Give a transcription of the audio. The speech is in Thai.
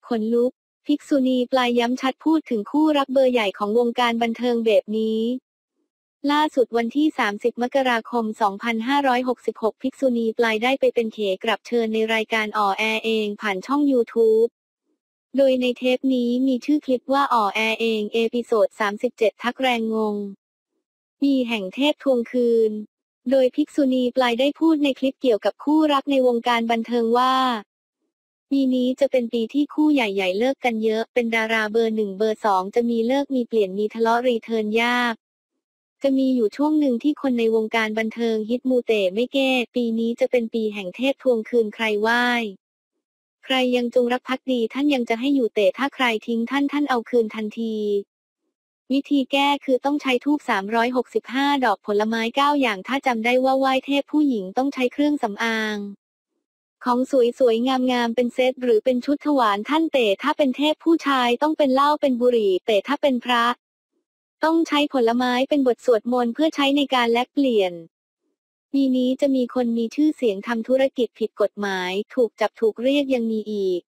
ขนลุกภิกษุณีปลายย้ำชัดพูดถึงคู่รักเบอร์ใหญ่ของวงการบันเทิงแบบนี้ล่าสุดวันที่ 30 มกราคม 2566 ภิกษุณีปลายได้ไปเป็นแขกรับเชิญในรายการออแอร์เองผ่านช่อง YouTube โดยในเทปนี้มีชื่อคลิปว่าออแอร์เองเอพิโซด 37 ทักแรงงงมีแห่งเทพทวงคืนโดยภิกษุณีปลายได้พูดในคลิปเกี่ยวกับคู่รักในวงการบันเทิงว่าปีนี้จะเป็นปีที่คู่ใหญ่ๆเลิกกันเยอะเป็นดาราเบอร์ 1 เบอร์ 2จะมีเลิกมีเปลี่ยนมีทะเลาะรีเทิร์นยากจะมีอยู่ช่วงหนึ่งที่คนในวงการบันเทิงฮิตมูเตไม่แก้ปีนี้จะเป็นปีแห่งเทพทวงคืนใครไหว้ใครยังจงรักภักดีท่านยังจะให้อยู่แต่ถ้าใครทิ้งท่านเอาคืนทันทีวิธีแก้คือต้องใช้ธูป365 ดอกผลไม้9 อย่างถ้าจำได้ว่าไหว้เทพผู้หญิงต้องใช้เครื่องสำอางของสวยๆงามๆเป็นเซตหรือเป็นชุดถวายท่านแต่ถ้าเป็นเทพผู้ชายต้องเป็นเหล้าเป็นบุหรี่แต่ถ้าเป็นพระต้องใช้ผลไม้เป็นบทสวดมนต์เพื่อใช้ในการแลกเปลี่ยนปีนี้จะมีคนมีชื่อเสียงทำธุรกิจผิดกฎหมายถูกจับถูกเรียกยังมีอีก